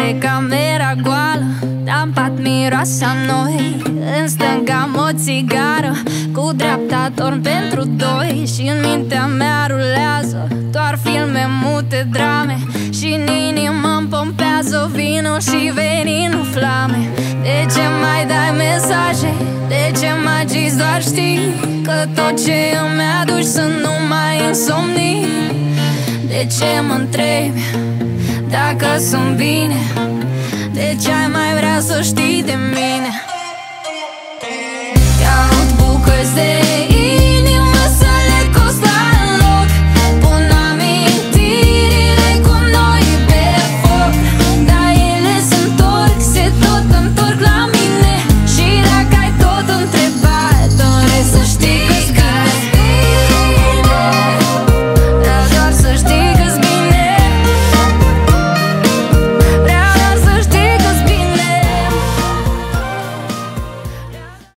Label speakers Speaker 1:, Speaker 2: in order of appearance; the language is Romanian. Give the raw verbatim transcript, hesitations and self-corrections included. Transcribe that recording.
Speaker 1: E camera goală, dar în pat miroase a noi. În stânga o țigară, cu dreapta torn pentru doi. Și în mintea mea rulează doar filme mute, drame. Și în inimă îmi pompează vinul și veninul flame. De ce mai dai mesaje? De ce mă agiți? Doar știi că tot ce îmi aduci sunt numai insomnii. De ce mă întrebi dacă sunt bine? De ce ai mai vrea să știi de mine? Caut bucăți de